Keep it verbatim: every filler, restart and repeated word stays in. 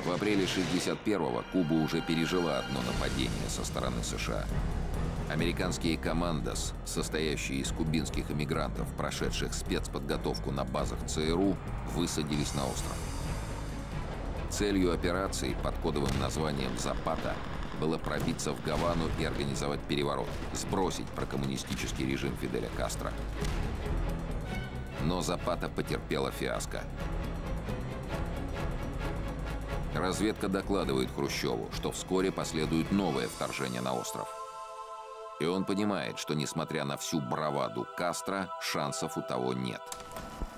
В апреле шестьдесят первого Куба уже пережила одно нападение со стороны США. Американские командос, состоящие из кубинских эмигрантов, прошедших спецподготовку на базах ЦРУ, высадились на остров. Целью операции под кодовым названием «Запата» было пробиться в Гавану и организовать переворот, сбросить прокоммунистический режим Фиделя Кастро. Но Запата потерпела фиаско. Разведка докладывает Хрущеву, что вскоре последует новое вторжение на остров. И он понимает, что, несмотря на всю браваду Кастро, шансов у того нет.